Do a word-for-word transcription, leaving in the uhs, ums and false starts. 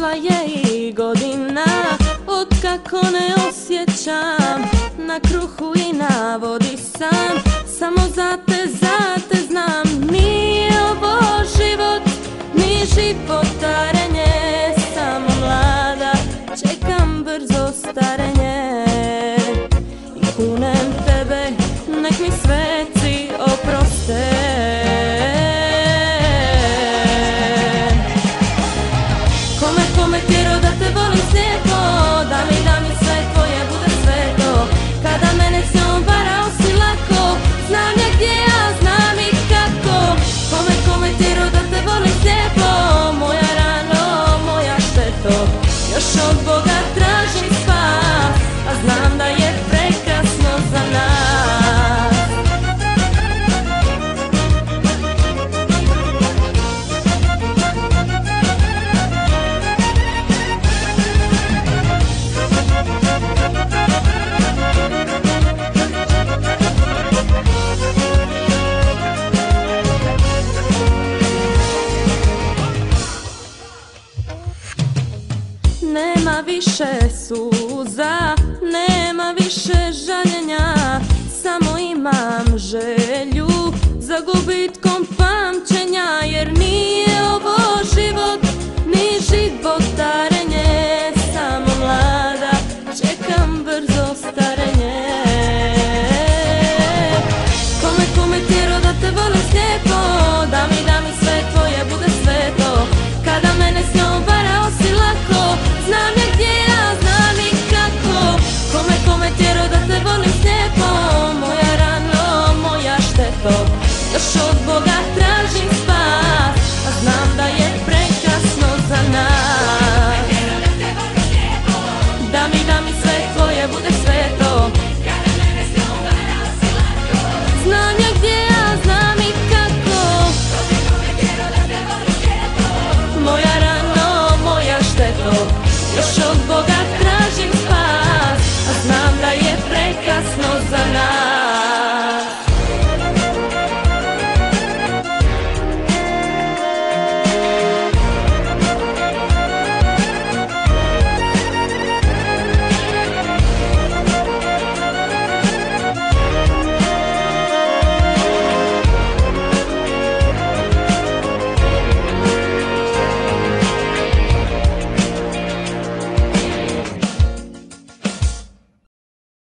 prošla je i godina od kako ne osjećam na kruhu i na vodi sam. Samo za te, za te znam, nije ovo život, ni životarenje. Samo mlada, čekam brzo starenje i kunem tebe, nek mi sveci oproste. Kome, kome tjero da te volim slijepo, da mi, da mi sve tvoje bude sveto. Kada mene s njom varao si lako, znam ja gdje, ja znam i kako. Kome, kome tjero da te volim slijepo, moja rano, moja šteto. Još od Boga tražim spas, a znam da je prekasno za nas. Nema više suza, nema više žaljenja, samo imam želju za gubitkom pamćenja. Jer nije ovo život, ni životarenje. Samo mlada, čekam brzo starenje. Kome, kome tjero da te volim slijepo, da mi, da mi sve tvoje bude sveto. Kada mene s njom varao si lako, znam ja gdje, ja znam i kako. Kome, kome tjero da te volim slijepo, moja rano, moja šteto. Još od Boga tražim spas, a znam da je prekasno za nas. Da mi, da mi sve tvoje bude sveto. Znam ja gdje, ja znam i kako. Moja rano, moja šteto. Još